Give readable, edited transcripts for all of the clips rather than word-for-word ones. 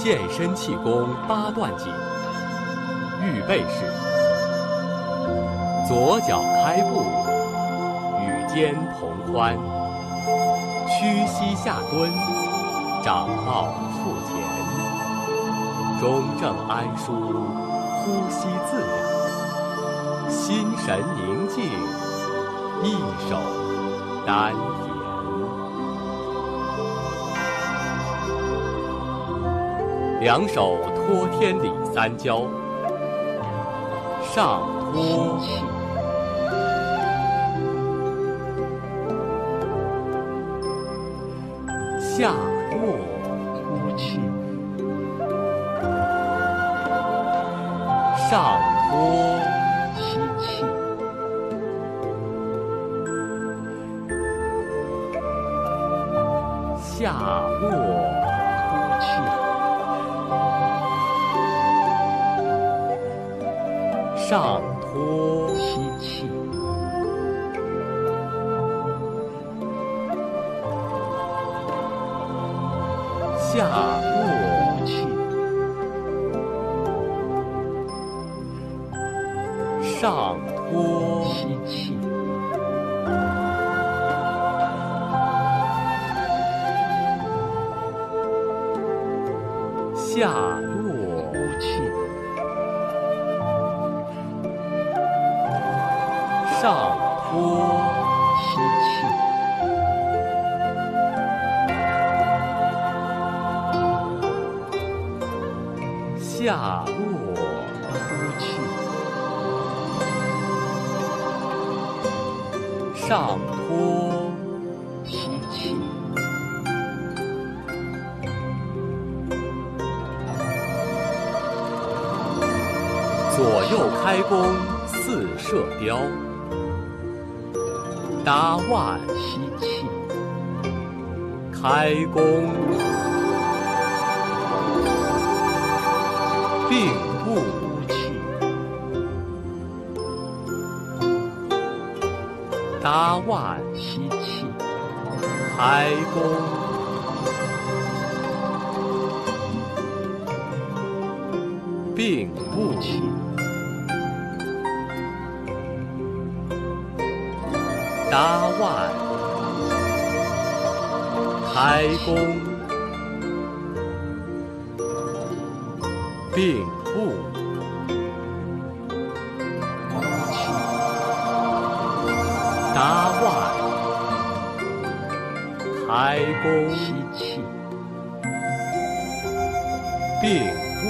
健身气功8段锦。预备式：左脚开步，与肩同宽，屈膝下蹲，掌抱腹前，中正安舒，呼吸自然，心神宁静，一手丹田。两手托天理3交，上托，下落， 呼气， 上托， 吸气， 下落， 呼气， 上托， 吸气， 下落， 呼气， 上托， 吸气， 下落， 呼气， 上托， 吸气， 下落， 呼气， 上托， 吸气， 左右开弓4射雕，搭腕， 吸气， 开弓，并步， 呼气， 搭腕， 吸气， 开弓，并步， 气， 搭腕，开弓，并步， 呼气， 搭腕，开弓， 吸气， 并步，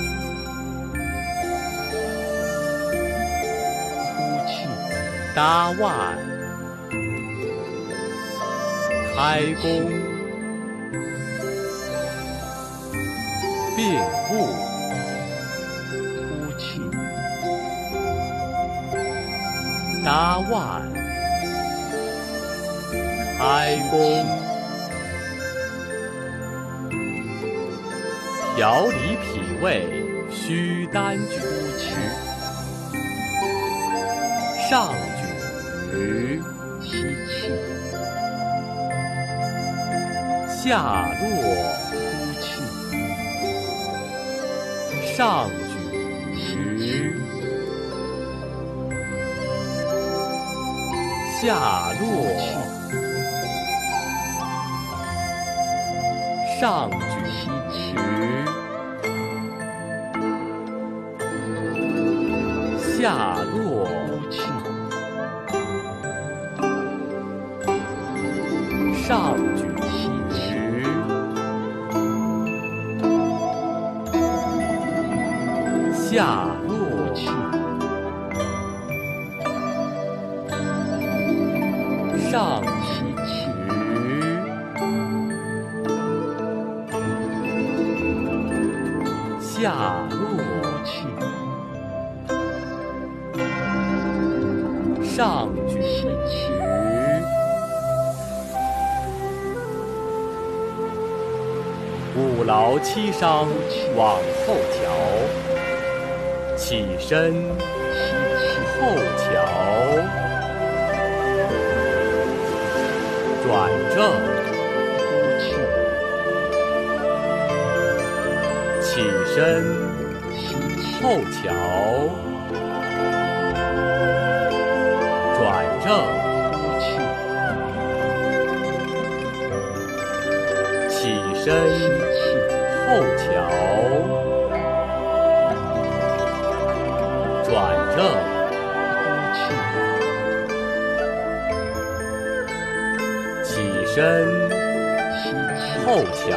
呼气， 搭腕，开弓，并步， 呼气， 搭腕，开弓，调理脾胃，需单举，上举， 吸气， 下落， 呼气， 上举，下落，上举，下落， 呼气， 上举，下落，上举，下落，上举，5劳7伤往后瞧，起身后瞧，转正， 身吸气， 后桥，转正， 呼气， 起身吸气， 后桥，转正， 呼气， 起身吸气， 后桥，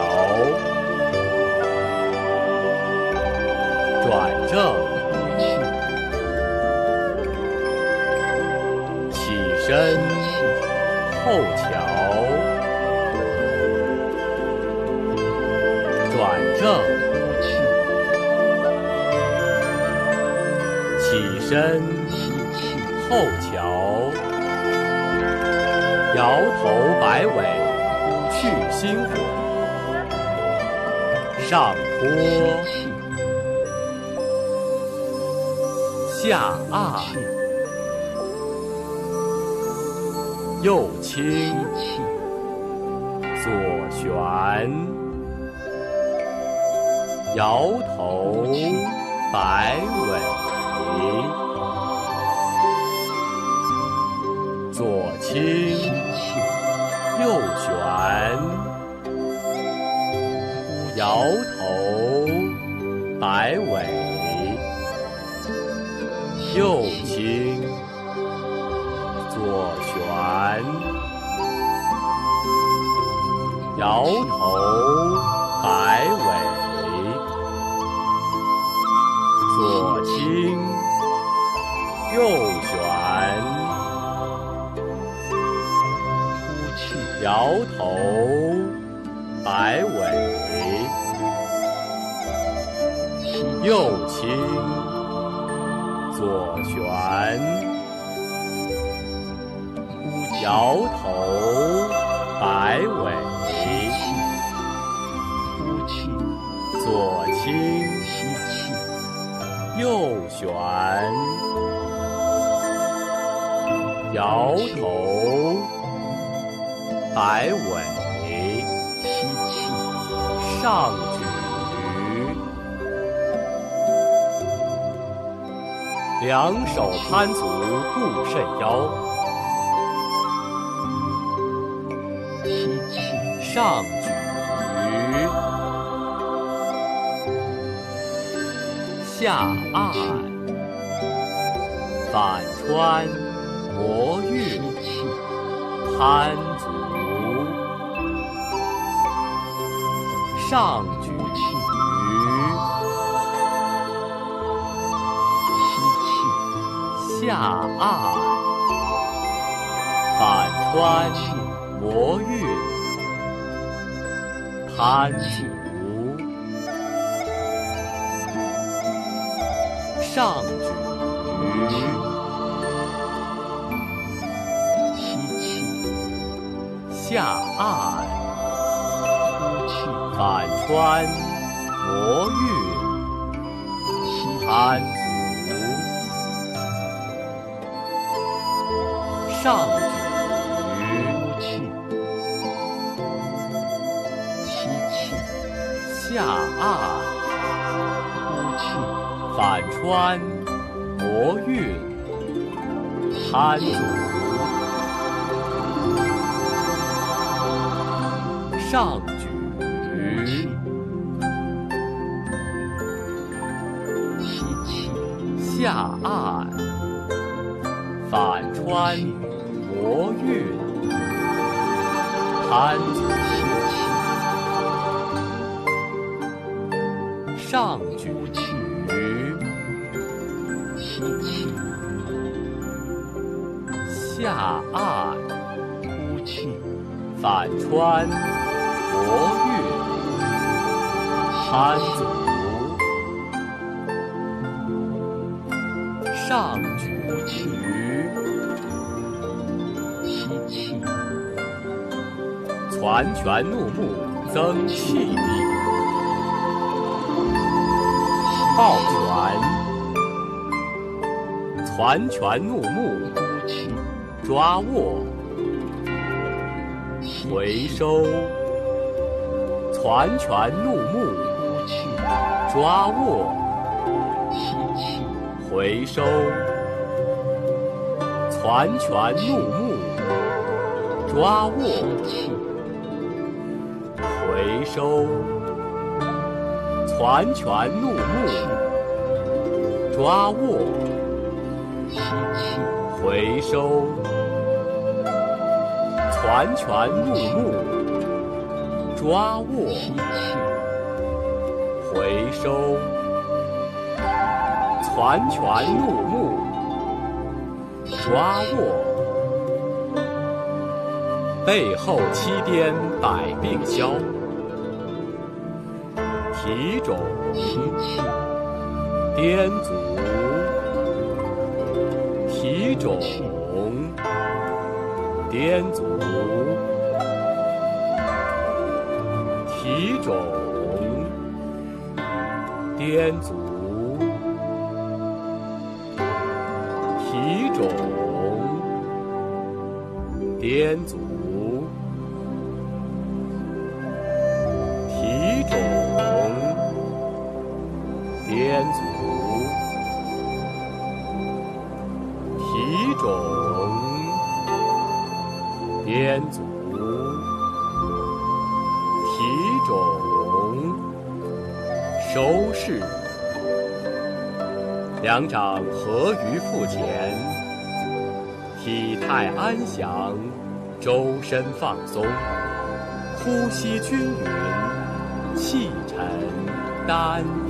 转正， 呼气， 起身后桥，转正， 呼气， 起身吸气， 后桥，摇头摆尾去心火，上坡吸气， 下按， 气， 右倾吸气， 左旋，摇头摆尾，左倾吸气， 右旋，摇头摆尾，右倾左旋，摇头摆尾，左倾右旋， 呼气， 摇头摆尾， 吸右倾左旋，摇头摆尾， 呼气， 左倾吸气， 右旋，摇头摆尾， 吸气， 上举，两手攀足固肾腰， 吸气， 上举，下按，反穿磨玉吸气， 攀足，上举， 吸气， 下按，反穿磨玉攀足，上举， 吸气， 下按， 呼气， 反穿磨玉吸攀足，上举， 呼气，吸气， 下按， 呼气， 反穿磨玉攀足，上举， 吸气， 下按，反穿磨玉攀足，上举， 吸气， 下按， 呼气， 反穿磨玉攀足，上举， 吸气， 攒拳怒目增气力，抱拳，攒拳怒目呼气， 抓握，回收，攒拳怒目呼气， 抓握， 吸气， 回收，攒拳怒目，抓握， 吸气， 回收，攒拳怒目，抓握， 吸气， 回收，攒拳怒目，抓握， 吸气， 回收，攒拳怒目，抓握。背后七颠百病消，提踵吸气， 颠足，提踵颠足，提踵颠足，提踵颠足，提踵颠足，提踵颠足，提踵收势。两掌合于腹前，体态安详，周身放松，呼吸均匀，气沉丹